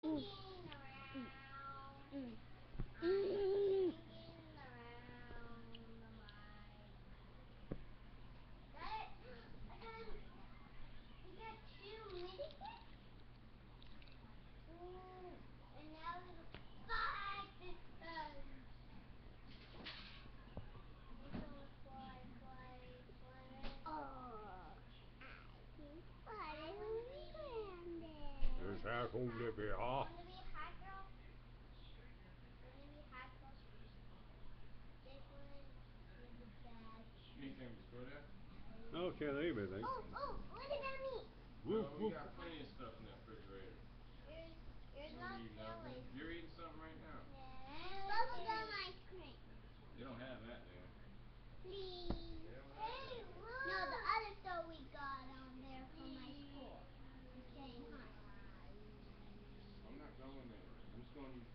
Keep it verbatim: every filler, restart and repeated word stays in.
swinging around. Mm. Mm. Swinging around the mic. That I got. We got two mini kits. Ooh, and now there's five this time. Fly, fly, fly. Oh, I think I want to be Dus hij komt er weer af. Want to be a hot girl? Want to be a hot girl? This one is a bad. Anything to throw there? Oh, can't leave anything. Oh, oh, look at that meat. Woof, Well, we woof. got plenty of stuff in that refrigerator. Yours, yours You not don't need nothing. filling. You're eating something right now. Yeah. Bubblegum ice cream. They don't have that there. Please. Hey, look. No, the other store we got on there from my school. It's getting hot. I'm not going there. I'm just going to use